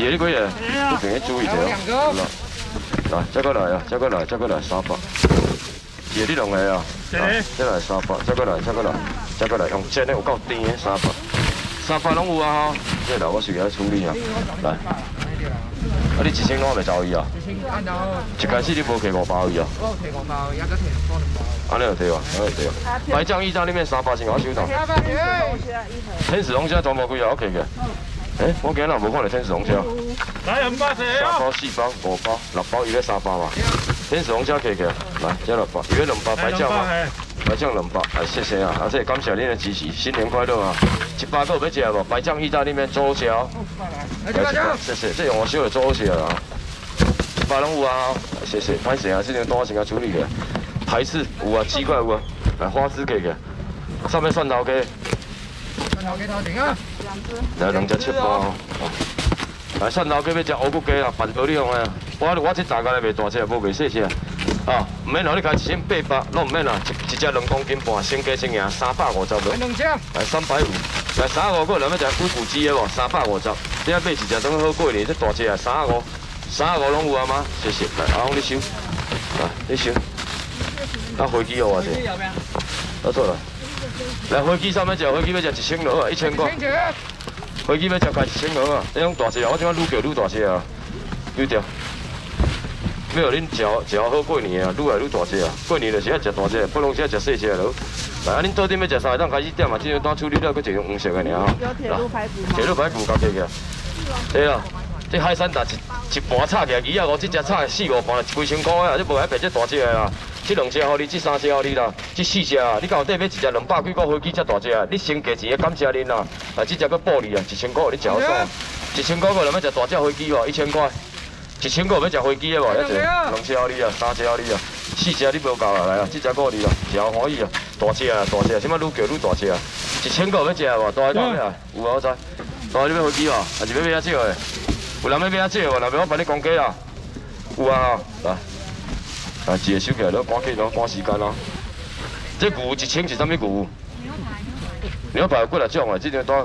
是你几个？不平注意一下。来，再过来啊，再过来300。是你两个啊？再来300，再过来，用煎的有够甜的300拢有啊吼。这来我随来处理啊。来，你1000拢未走伊啊？一开始你无摕5包伊啊？我摕5包，也搁摕多2包。安尼就对啊，白酱意大利面300先我收到。天使龙虾全部几啊？我摕个。我今日无看到天使龙虾。来2包3包、4包、5包、6包，伊要3包嘛？天使龙虾摕起来，来，这6包，伊要2包白酱嘛？白酱2包，谢谢啊！这感谢您的支持，新年快乐啊！100个要吃无？白酱意大利面做小。谢谢，这用我烧的做好食啊！100拢有啊！谢谢，歹势啊，这张单先甲处理起来。排翅有啊，鸡块有啊，来花枝起来，上面蒜头鸡。蒜头鸡头前啊！来2只7包。来蒜头鸡要吃乌骨鸡啊，板桃你用的啊。我这炸个来袂大只，无袂细只。啊，唔免哦，你开1800，拢唔免啦，一只2公斤半，先加先赢350落。来350，来35个，咱要食几骨鸡的无？350，你要买一只当好过年，这大只啊，35拢有啊吗？谢谢，来阿红你收，来你收。啊飞机哦，我这。到错了。来飞机上面食，飞机要食1000落啊，1000块。飞机要食快1000落啊，这种大只啊，我即摆愈叫愈大只啊，愈条。没有恁食好过年啊，愈来愈大只啊！过年就是爱食大只，不拢是爱食细只咯。来，啊，恁到底要食啥？当开始点啊，这单处理了，佫一用黄色的尔吼。有铁路排骨吗？铁路排骨交起个。对啊，这海产大一盘炒起来250，这只炒4、5盘几千块啊！这无爱卖这大只的啦。这2只互你，这3只互你啦，这4只啊！你到底要一只200几块飞机才大只啊？你先加钱感谢恁啦！啊，这只佫补你啊，1000块你食好爽。1000块个，咱要食大只飞机哦，1000块。1000个要食飞机的无？一只2只互你啊，3只互你啊，4只你无够啊，来啊，这只互你啊，食欢喜啊，大只啊，即摆愈叫愈大只啊，1000个要食无？大个要啊？有啊，我知。大你要飞机无？还是要买遐少的？有人要买遐少无？若要我帮你讲价啊。有啊，来，啊，一个收起来，你赶紧咯，赶时间咯。这牛1000是啥物牛？牛排有几种啊？这张单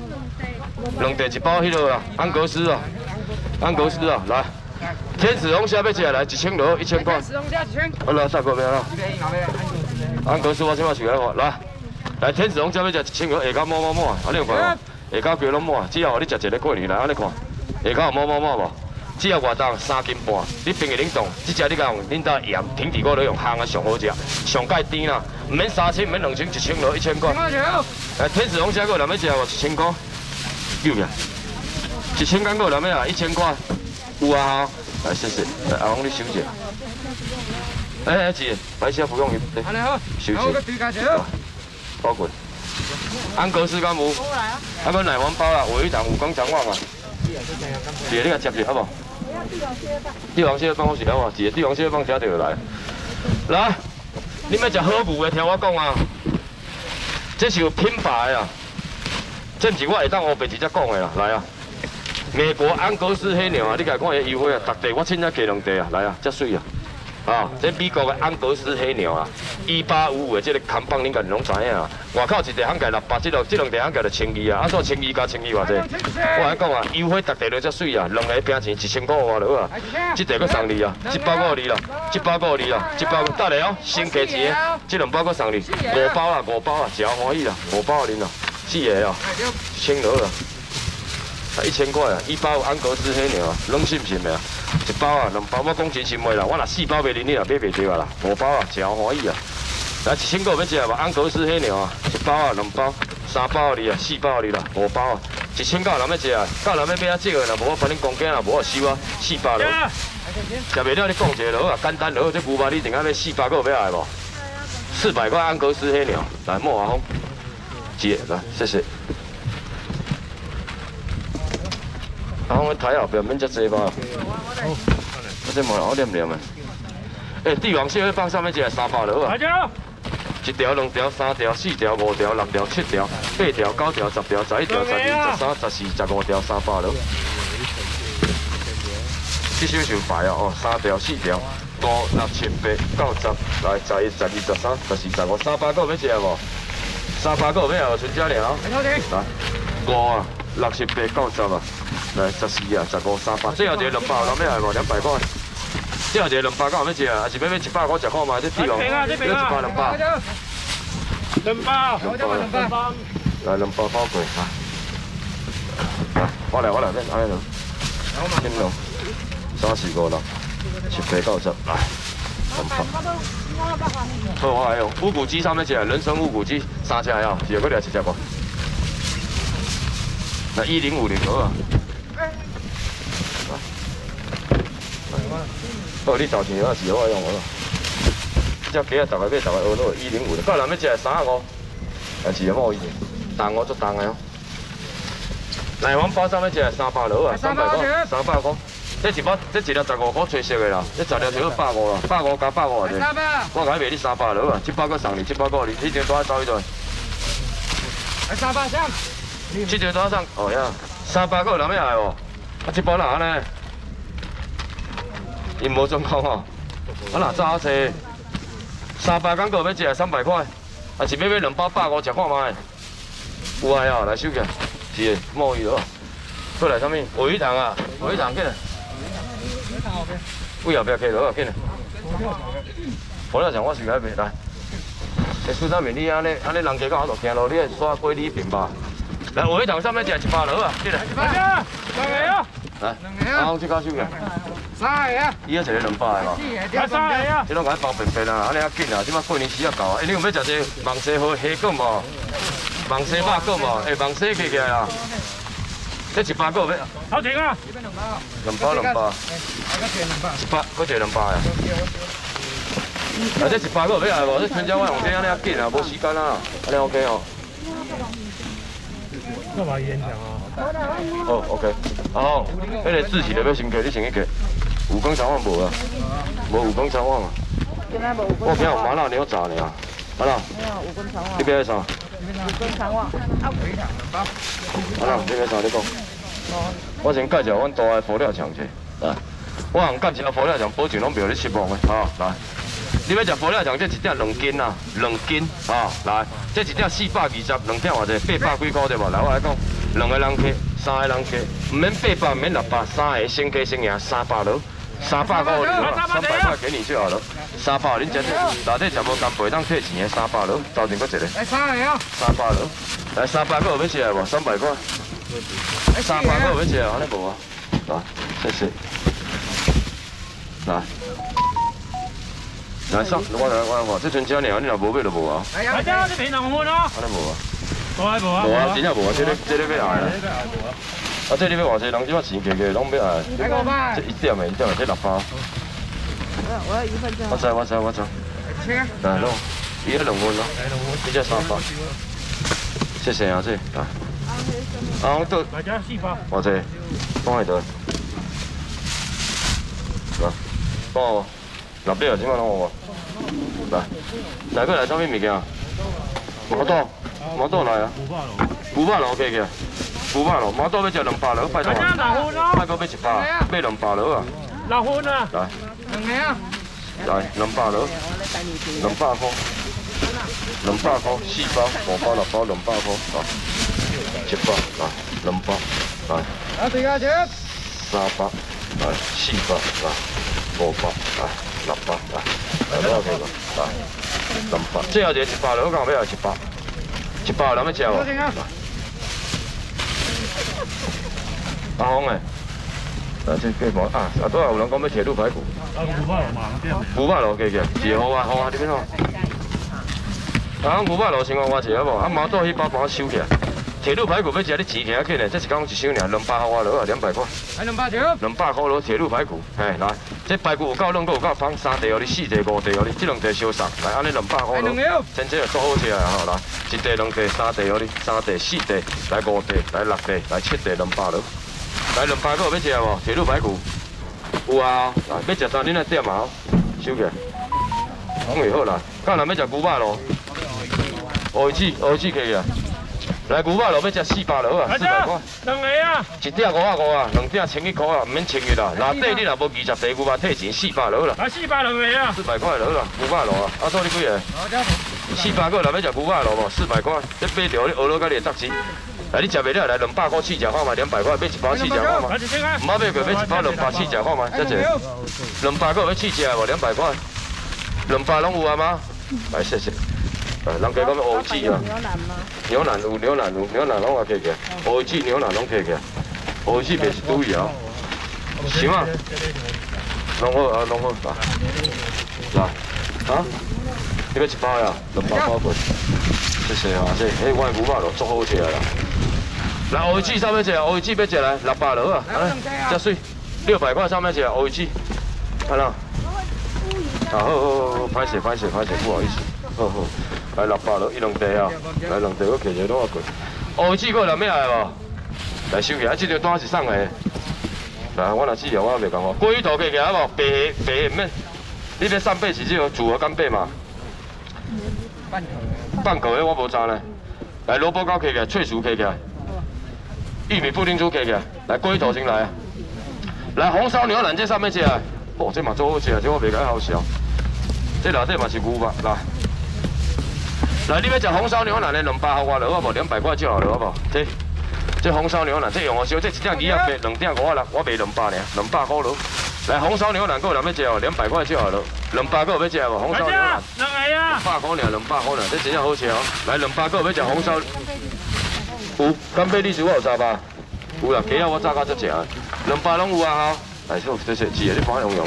2地1包迄落啊，安格斯啊，来。天使龙虾要吃来1000落，1000块。天使龙虾1000。好了，3个没了。安格斯我先把取来我来天使龙虾要吃1000落，下骹满，啊你有看无？下骹叫拢满，只要你食一个过年来，安尼看，下骹有满无？只要外档3斤半，你冰个冷冻，这只你甲用恁搭盐平底锅来用烘啊，上好食，上介甜啦，唔免3000，唔免2000，1000落1000块。来天使龙虾个人要吃无？1000块，有没？1000干个人要啊？1000块。有啊，来谢谢，来阿红你收下。哎，姐，白虾不用你，安尼好，收下。包滚。安格斯干无？啊，阮奶黄包啦，有一档有讲长网啊。姐，你甲接者好无？帝王蟹帮我是了无？姐，帝王蟹帮吃就来。来，你要食好牛的，听我讲啊。这是有品牌的啊，这毋是我下当乌白直接讲的啦，来啊。美国安格斯黑牛啊，你家看伊优惠啊，逐地我凊彩加2地啊，来啊，遮水啊！啊，这美国的安格斯黑牛啊，1855的这个扛棒恁家己拢知影啊。外口一地行价600，这2地行价就1200啊，啊，所以1200加1200偌济。我安讲啊，优惠逐地都遮水啊，2个平钱1000块外落啊。这地佫送你啊，这包佫你啦，这包佫你啦，这包等下哦，先加钱，这2包佫送你，5包啦，5包啊，食欢喜啦，5包恁啦，4个哦，1000落啦。1000块啊，1包安格斯黑牛啊，拢信不信的啊？1包啊，2包我讲真心话啦，我若4包卖恁，你若买袂着啊啦，5包啊，食欢喜啊。来1000个要食无？安格斯黑牛啊，1包啊，2包，3包你啊，4包你啦，5包啊，1000个人要食啊，个人要买遐少的，若无我帮恁讲价啦，无我收啊，400落。食袂了你讲一个落啊，简单落，这牛排你阵间要400个要来无？400块安格斯黑牛，来莫阿峰，接来，谢谢。啊，我睇后边免遮济吧。我这问我念唔念啊？帝王蟹放上面一个300落啊。1条、2条、3条、4条、5条、6条、7条、8条、9条、10条、11条、12、13、14、15条300落。这些就排啊，3条、4条、5、6、7、8、9、10，来11、12、13、14、15、300个要食无？300个要食，剩这尔。来5啊，6、7、8、9、10啊。 来14啊，15、300，最后一个200，人要来无？200块。最后一个200，敢有要食啊？还是要100块食看嘛？这帝王，这100、200。200。来200包过啊！来，我来，免安尼咯。青龙，3、4、5、6、7、8、9、10，来200。好，我来用乌骨鸡上面食，人参乌骨鸡3只哦，是要搁掠1只无？那1050好啊。好，你投钱啊是好我用好咯。只鸡啊，大概买大概学到105，到人要食35，还是好意思，重哦足重的哦。奶黄包上要食300罗啊，300块，300块。这一包，这一粒15块吹色的啦，这10粒就要150啦，150加150的。我甲你卖你300罗啊，这包搁送你，这包搁你，你这多走一段。来300上。这条多上，哦呀，300个人要来哦，啊，这包哪安尼？因无状况哦，啊哪早找300港个要食300块，啊是要买2包150食看卖？有爱啊，来收起来，是的，摸伊咯。过来啥物？鲔鱼糖啊，鲔鱼糖紧来。为后壁摕落啊，紧来。鲔鱼糖我是爱卖来。诶，苏三明你安尼人家到我度行路，你爱刷过你边吧。来，鲔鱼糖上面食100罗啊，紧来。100啊，2个啊。来，啊，这搞收起来。3个啊！伊迄一个200个嘛，来3个啊！这拢甲伊包便便啊，安尼较紧啊！即摆过年时啊到啊！你有要食这芒西好虾粿无？芒西肉粿无？芒西起起来啦！这100个要？好停啊！2包。100，搁一个200啊！啊，这100个要来无？这全家我用这安尼较紧啊，无时间啊，安尼 OK 哦。干嘛演讲啊？哦 ，OK。哦，迄个自己的要先给，你先去给。5公3碗无啊？无5公3碗啊？我今有麻辣牛杂呢啊！好啦，5公3碗。你要啥？5公3碗。好啦，你要啥？你讲。我先介绍阮大个佛跳墙者，来，我行介绍佛跳墙，保证拢袂有你失望的。好，来，你要食佛跳墙，这一鼎2斤啊，2斤，好，来，这一鼎420，2鼎偌济？800几块对无？来，我来讲，2个人客，3个人客，唔免800，唔免600，3个先客先赢300罗。300块你了，300块给你就好了。300，恁食这内底食无干肥当退钱的300罗，招定搁一个。来3个啊！300罗，来300个有要食的无？300块。300个有要食的，安尼无啊？来，谢谢。来上，我看，这全家尔，你若无买就无啊。来这这平常分哦。安尼无啊？无啊无啊。无啊，真正无啊，这要来啊。啊，这你要偌济人，即摆钱加加拢要来。这1点的，这6包。我要1份这。我知。来咯，伊迄2份咯，你这300。谢谢啊，这来。啊，我倒。来加4包。偌济？放喺度。来，放我。600啊，即摆拢有无？来个来啥物物件？毛豆来啊。500罗，OK 个。500罗，毛豆要食200罗，拜托。拜托要100，买200罗啊。6份啊。来。2个啊。来200罗，200块，200块4包，5包6包200块，好，7包来2包来。啊，对啊，姐。3包来4包来5包来6包来，多少钱个？来2包，最后一个100罗，我讲要来100，100人要食无？阿红诶。啊，这几包啊！啊，拄有人讲要铁路排骨。啊，500罗嘛，500罗加起，是好啊，你边吼。啊，500罗先我一下好无？啊，毛豆迄包帮我收起来。铁路排骨要食，你钱起紧嘞，这是讲一收尔，200块我落啊，200块。还200条？200块落铁路排骨，嘿，来，这排骨有够嫩，有够芳，3地哦你，4地5地哦你，这2地烧熟，来，安尼200块落。真正做好食啊吼，来，1地2地3地哦你，3地4地，来5地，来6地，来7地200罗。来200个要食无？铁路排骨有啊，来要食啥？恁来点啊？收起来，讲会好啦。看人要食牛肉咯，乌鱼子起啊。来牛肉咯，要食400罗啊，400块。2个啊。1鼎550啊，2鼎1100块啊，唔免1100啦。内底你若无20地牛肉退钱400罗啦。来400 2个啊。400块罗啦，牛肉咯啊。啊，做你几个？400个若要食牛肉咯无？400块，这买着你学落甲你会杂钱。 来，你食袂了来200块试食看嘛，200块买一包试食看嘛。唔好买过买一包200试食看嘛，这者200个要试食无？200块，200拢有啊吗？来，谢谢。人家讲乌鸡啊，牛腩有，牛腩拢也摕起来，乌鸡牛腩拢摕起来，乌鸡袂是猪油，行啊，弄好啊，弄好来，啊，你要一包呀？200包过，谢谢啊，这迄我牛肉就足好食啦。来，乌鸡啥要食？乌鸡要食来600落啊，遮水，600块啥要食？乌鸡，安怎？啊好，歹势，不好意思，好。来600落，1、2地啊，来2地我摕一个拢贵。乌鸡个有人要来无？来收起来，这张单是送的。来，我若试了，我袂讲话。龟头摕起来无？白免。你要扇贝是这个组合干贝嘛？半个的我无知呢。来，萝卜糕摕起来，脆薯摕起来，玉米布丁猪摕起来。来，龟头先来啊！来，红烧牛腩这上面起来。哦，这嘛做好食，这我袂解好笑。这内底嘛是牛肉来。来，你要食红烧牛腩的200毫我落好无？200块就好了好无？这红烧牛腩这用我烧，这一只2啊卖2点5啦，我卖200尔，200块落。来，红烧牛腩个有人要食哦？200块就好了。200个有要食无？红烧牛腩200块尔，200块尔，这真正好食哦。来，200个有要食红烧？有，干贝栗子我有3包，有啦，鸡仔我炸到足食，200拢有啊哈。来，这是煮的，你放用。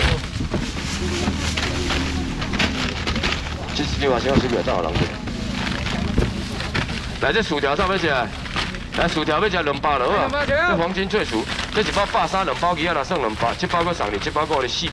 这是另外小是袂走人去。来，这薯条啥要食？来，薯条要食200落啊！这黄金脆薯，这一包130，2包2啊，若算200，这包搁送你，这包搁你4。